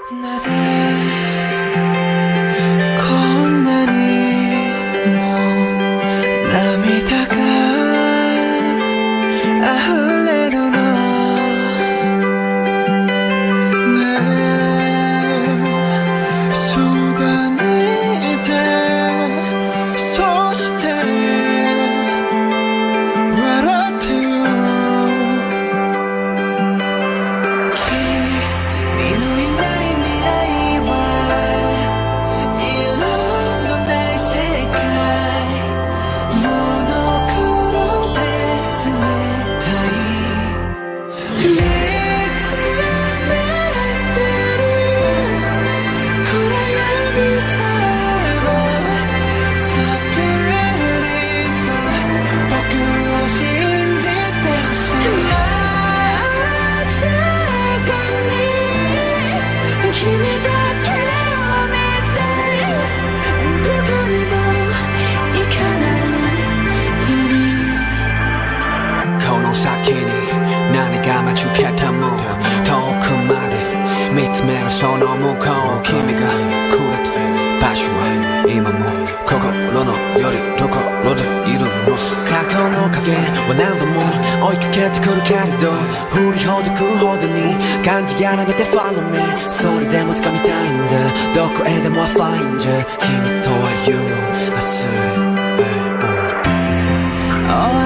なぜこんなにも涙が溢れるのねえそばにいてそして笑ってよ君のいない未来は色のない世界モノクロで冷たい見つめてる暗闇さえも So beautiful 僕を信じてほしいまさかに君だけを見たいどこにも行かないようにこの先に何が待ち受けても遠くまで見つめるその向こう君がくれた場所は今も心のよりどころでいるのさ過去の影は何度も追いかけてくるけれど振りほどくほどに感じやらめて Follow me それでも掴みたいんだどこへでも I find you 君と歩む明日